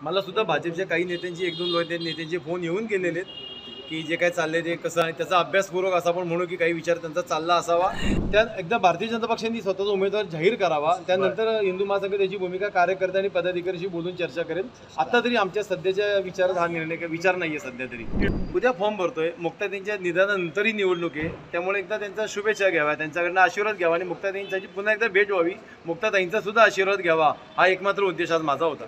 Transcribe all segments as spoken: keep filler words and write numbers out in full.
मला सुद्धा भाजपच्या काही नेत्यांची एक दोन नेत्यांचे फोन येऊन गेलेले आहेत की जे काय चालले ते कसं आहे त्याचा अभ्यासपूर्वक असा पण म्हणू की काही विचार त्यांचा चालला असावा। त्या एकदा भारतीय जनता पक्षाने स्वतःचा उमेदवार जाहीर करावा, त्यानंतर हिंदू महासंघ त्याची भूमिका कार्यकर्ते आणि पदाधिकाऱ्यांशी बोलून चर्चा करेल। आता तरी आमच्या सध्याच्या विचारात हा निर्णय काही विचार नाहीये सध्या तरी। उद्या फॉर्म भरतोय, मुक्ताताईंच्या निधनानंतरही निवडणूक आहे, त्यामुळे एकदा त्यांचा शुभेच्छा घ्यावा, त्यांच्याकडनं आशीर्वाद घ्यावा आणि मुक्ताताईंची पुन्हा एकदा भेट व्हावी, मुक्ताताईंचा सुद्धा आशीर्वाद घ्यावा, हा एकमात्र उद्देश आज माझा होता।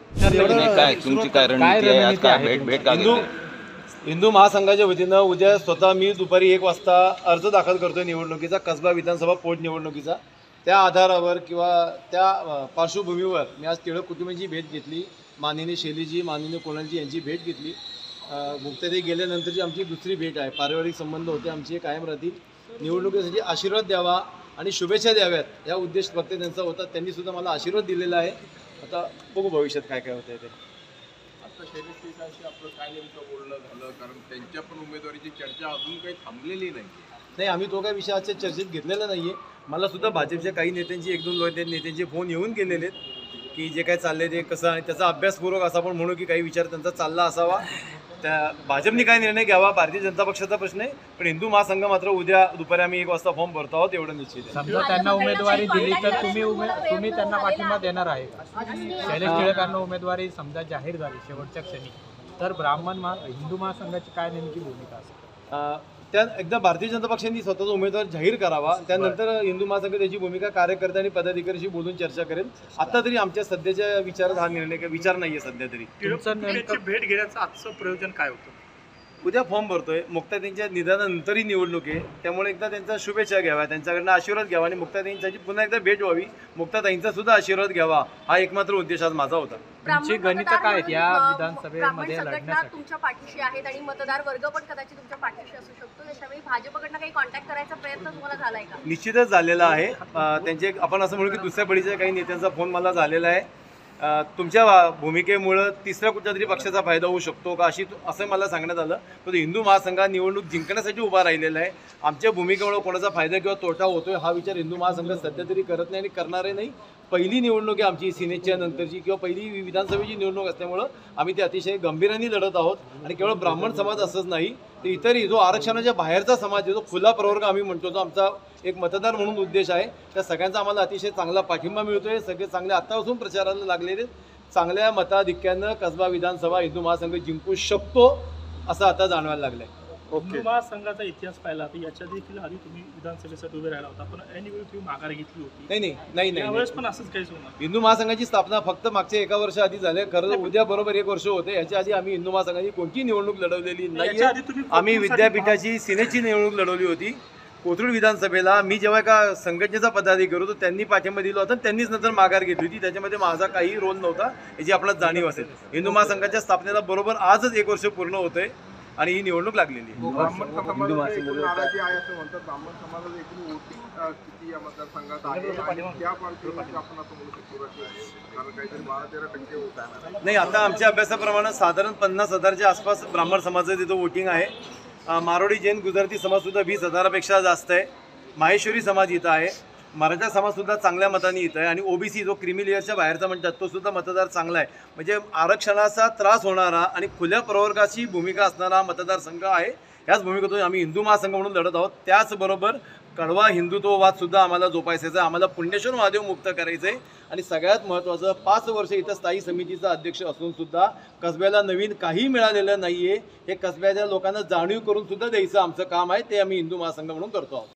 हिंदू हिंदू महासंघाच्या वतीनं उद्या स्वतः मी दुपारी एक वाजता अर्ज दाखल करतोय निवडणुकीचा, कसबा विधानसभा पोटनिवडणुकीचा। त्या आधारावर किंवा त्या पार्श्वभूमीवर मी आज टिळक कुटुंबाची भेट घेतली, माननीय शैलीजी माननीय कोणालजी यांची भेट घेतली। मुक्ताताई गेल्यानंतरची आमची दुसरी भेट आहे, पारिवारिक संबंध होते आमचे कायम राहतील। निवडणुकीसाठी आशीर्वाद द्यावा आणि शुभेच्छा द्याव्यात या उद्देश फक्त त्यांचा होता, त्यांनी सुद्धा मला आशीर्वाद दिलेला आहे। आता बघू भविष्यात काय काय होतंय ते। आपलं काय नेमकं बोलणं झालं, कारण त्यांच्या पण उमेदवारीची चर्चा अजून काही थांबलेली नाही नाही आम्ही तो काही विषय आजच्या चर्चेत घेतलेला नाहीये। मला सुद्धा भाजपच्या काही नेत्यांची एक दोन नेत्यांचे फोन येऊन गेलेले आहेत की जे काय चालले ते कसं आहे त्याचा अभ्यासपूर्वक असा पण म्हणू की काही विचार त्यांचा चालला असावा। त्या भाजपने काय निर्णय घ्यावा भारतीय जनता पक्षाचा प्रश्न आहे, पण हिंदू महासंघ मात्र उद्या दुपारी आम्ही एक वाजता फॉर्म भरतो आहोत एवढं निश्चित आहे। समजा त्यांना उमेदवारी दिली तर तुम्ही तुम्ही त्यांना पाठिंबा देणार आहे का? शैलेश टिळकांना उमेदवारी समजा जाहीर झाली शेवटच्या क्षणी तर ब्राह्मण महा हिंदू महासंघाची काय नेमकी भूमिका असेल? त्या एकदा भारतीय जनता पक्षाने स्वतःचा उमेदवार जाहीर करावा, त्यानंतर हिंदू महासंघ त्याची भूमिका कार्यकर्ते आणि पदाधिकाऱ्यांशी बोलून चर्चा करेल। आता तरी आमच्या सध्याच्या विचारात हा निर्णय काही विचार नाहीये सध्या तरी। भेट घेण्याचं आजचं प्रयोजन काय होतं? उद्या फॉर्म भरतोय, मुक्ताताईंच्या निधनानंतरही निवडणूक आहे, त्यामुळे एकदा त्यांचा शुभेच्छा घ्यावा, त्यांच्याकडनं आशीर्वाद घ्यावा आणि मुक्ताताईंची पुन्हा एकदा भेट व्हावी, मुक्ताताईंचा सुद्धा आशीर्वाद घ्यावा, हा एकमात्र उद्देश आज माझा होता। तुमची गणित काय आहेत या विधानसभेमध्ये लढण्यासाठी? तुमच्या पाठीशी आहेत आणि मतदार वर्ग पण कदाचित तुमच्या पाठीशी असू शकतो, याच्यावेळी भाजपकडनं काही कॉन्टॅक्ट करायचा प्रयत्न तुम्हाला झालाय का? निश्चितच झालेला आहे। त्यांचे आपण असं म्हणू की दुसऱ्या पिढीच्या काही नेत्यांचा फोन मला झालेला आहे। तुमच्या भूमिकेमुळं तिसऱ्या कुठल्या तरी पक्षाचा फायदा होऊ शकतो का अशी असं मला सांगण्यात आलं, पण हिंदू महासंघ निवडणूक जिंकण्यासाठी उभा राहिलेला आहे। आमच्या भूमिकेमुळे कोणाचा फायदा किंवा तोटा होतोय हा विचार हिंदू महासंघ सध्या तरी करत नाही आणि करणारही नाही। पहिली निवडणूक आहे आमची सिनेटच्या नंतरची किंवा पहिली विधानसभेची निवडणूक असल्यामुळं आम्ही ते अतिशय गंभीराने लढत आहोत आणि केवळ ब्राह्मण समाज असंच नाही तर इतरही जो आरक्षणाच्या बाहेरचा समाज आहे, जो खुला प्रवर्ग आम्ही म्हणतो, जो आमचा एक मतदार म्हणून उद्देश आहे, त्या सगळ्यांचा आम्हाला अतिशय चांगला पाठिंबा मिळतोय। सगळे चांगले आत्तापासून प्रचाराला लागलेले, चांगल्या मताधिक्यानं कसबा विधानसभा हिंदू महासंघ जिंकू शकतो असं आता जाणवायला लागलंय। हिंदू महासंघाचा इतिहास पाहिला तर याच्या देखील आधी तुम्ही विधानसभेसाठी उभे राहिला होता, पण ऐनवेळी तुम्ही माघार घेतली होती। नाही नाही नाही नाही यावेळेस पण असंच काहीच होणार? हिंदू महासंघाची स्थापना फक्त मागच्या एका वर्ष आधी झाले, खरं उद्या बरोबर एक वर्ष होते। याच्या आधी आम्ही हिंदू महासंघाची कोणती निवडणूक लढवलेली नाही। आम्ही विद्यापीठाची सिनेटची निवडणूक लढवली होती। कोथरूड विधानसभेला मी जेव्हा एका संघटनेचा पदाधिकारी होतो त्यांनी पाठिंबा दिला होता, त्यांनीच नंतर माघार घेतली होती, त्याच्यामध्ये माझा काही रोल नव्हता, याची आपल्याला जाणीव असेल। हिंदू महासंघाच्या स्थापनेला बरोबर आजच एक वर्ष पूर्ण होतंय आणि ही निवडणूक लागलेली आहे। ब्राह्मण समाजाची नाराजी आहे असं म्हणतात, ब्राह्मण समाजाला एकूण वोटिंग किती या मतदारसंघात आहे आणि त्या पार्श्वभूमीवर आपण असं म्हणू शकतो कारण काहीतरी बारा तेरा टक्के होत आहे? नाही, आता आमच्या अभ्यासाप्रमाणे साधारण पन्नास हजारच्या आसपास ब्राह्मण समाजाचं तिथं वोटिंग आहे। मारोडी जैन गुजराती समाज सुद्धा वीस हजारापेक्षा जास्त आहे। माहेश्वरी समाज इथं आहे, मराठा समाज सुद्धा चांगल्या मताने इथं आहे आणि ओबीसी जो क्रिमी लेअरच्या बाहेरचा म्हणतात तो सुद्धा मतदार चांगला आहे। म्हणजे आरक्षणाचा त्रास होणारा आणि खुल्या प्रवर्गाची भूमिका असणारा मतदारसंघ आहे। याच भूमिकेतून आम्ही हिंदू महासंघ म्हणून लढत आहोत। त्याचबरोबर कडवा हिंदुत्ववाद सुद्धा आम्हाला जोपासायचा आहे, आम्हाला पुण्यश्वर महादेव मुक्त करायचं आहे आणि सगळ्यात महत्त्वाचं पाच वर्ष इथं स्थायी समितीचा अध्यक्ष असून सुद्धा कसब्याला नवीन काही मिळालेलं नाही आहे। हे कसब्याच्या लोकांना जाणीव करून सुद्धा द्यायचं आमचं काम आहे, ते आम्ही हिंदू महासंघ म्हणून करतो आहोत।